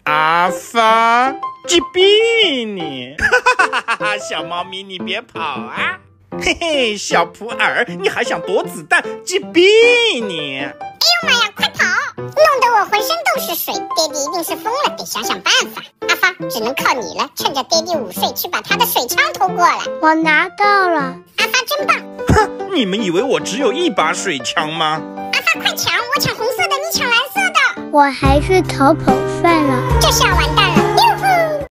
阿发，击毙你！小猫咪，你别跑啊！嘿嘿，小普洱，你还想躲子弹？击毙你！ 哎呦妈呀，快跑！弄得我浑身都是水，爹地一定是疯了，得想想办法。阿发，只能靠你了，趁着爹地午睡去把他的水枪偷过来。 我拿到了。 阿发真棒！ 哼，你们以为我只有一把水枪吗？ 阿发快抢，我抢红色的，你抢蓝色的。 我还是逃跑算了， 这下完蛋